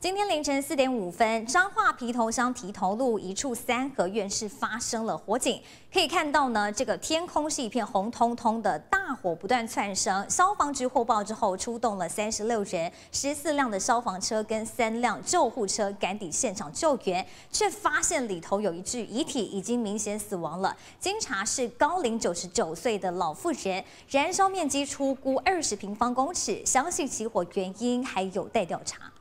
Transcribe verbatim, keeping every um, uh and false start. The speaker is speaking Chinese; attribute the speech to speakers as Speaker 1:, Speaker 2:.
Speaker 1: 今天凌晨四点五分，彰化皮头乡皮头路一处三合院是发生了火警。可以看到呢，这个天空是一片红彤彤的，大火不断窜升。消防局获报之后，出动了三十六人、十四辆的消防车跟三辆救护车赶抵现场救援，却发现里头有一具遗体已经明显死亡了。经查是高龄九十九岁的老妇人，燃烧面积出估二十平方公尺，详细起火原因还有待调查。